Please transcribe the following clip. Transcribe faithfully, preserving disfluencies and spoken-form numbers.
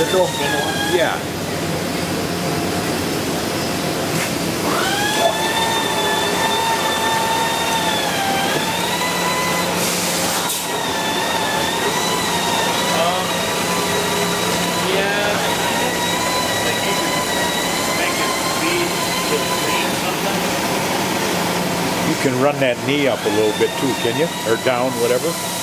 Central? Yeah. Um, yeah. Like you could make it speed to lean something. You can run that knee up a little bit too, can you? Or down, whatever.